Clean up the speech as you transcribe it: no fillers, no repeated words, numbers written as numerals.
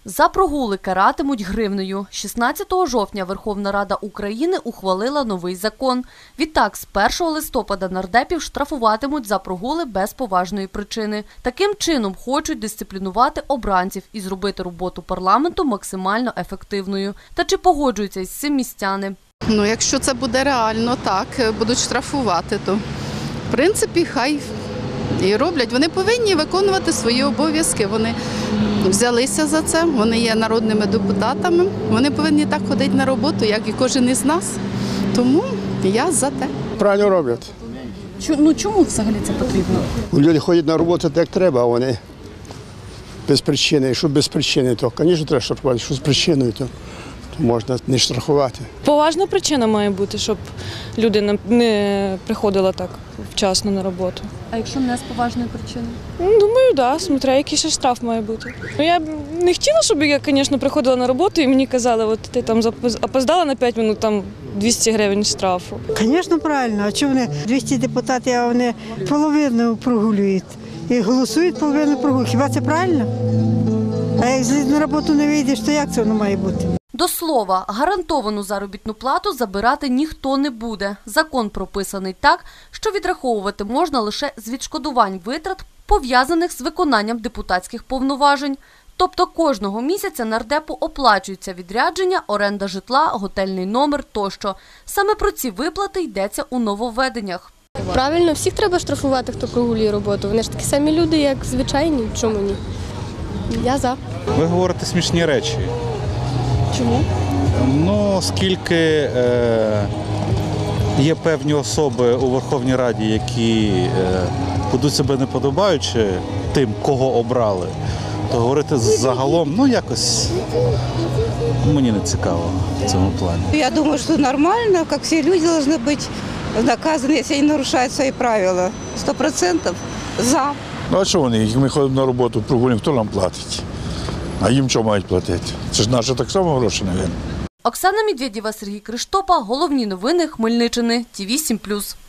За прогули каратимуть гривнею. 16 жовтня Верховна Рада України ухвалила новий закон. Відтак, з 1 листопада нардепів штрафуватимуть за прогули без поважної причини. Таким чином хочуть дисциплінувати обранців і зробити роботу парламенту максимально ефективною. Та чи погоджуються із цим містяни? Якщо це буде реально так, будуть штрафувати, то в принципі хай і роблять. Вони повинні виконувати свої обов'язки. Вони взялися за це, вони є народними депутатами. Вони повинні так ходити на роботу, як і кожен із нас. Тому я за те. Правильно роблять. Чому взагалі це потрібно? Люди ходять на роботу так, як треба, а вони без причини. Якщо без причини, то, звісно, треба штрафувати. Якщо з причиною, то можна не штрафувати. Поважна причина має бути, щоб люди не приходили так вчасно на роботу. А якщо не з поважної причини? Думаю, так, смотря який ще штраф має бути. Я б не хотіла, щоб я, звісно, приходила на роботу і мені казали, от ти там опоздала на 5 хвилин, там 200 гривень штрафу. Звісно, правильно. А чому вони 200 депутатів, а вони половину прогулюють? І голосують половину прогулюють. Хіба це правильно? А як на роботу не вийдеш, то як це воно має бути? До слова, гарантовану заробітну плату забирати ніхто не буде. Закон прописаний так, що відраховувати можна лише з відшкодувань витрат, пов'язаних з виконанням депутатських повноважень. Тобто кожного місяця нардепу оплачується відрядження, оренда житла, готельний номер тощо. Саме про ці виплати йдеться у нововведеннях. Правильно, всіх треба штрафувати, хто прогулює роботу. Вони ж такі самі люди, як звичайні. Чому ні? Я за. Ви говорите смішні речі. Чому? Оскільки є певні особи у Верховній Раді, які ведуть себе неподобаючи тим, кого обрали, то говорити загалом, якось мені не цікаво в цьому плані. Я думаю, що нормально, як всі люди повинні бути наказані, якщо вони нарушають свої правила. 100% за. А що вони? Як ми ходимо на роботу, прогулюємо, хто нам платить? А їм що мають платити? Це ж наші так само гроші, мабуть. Оксана Медведєва, Сергій Криштопа. Головні новини Хмельниччини. ТІВІ 7+.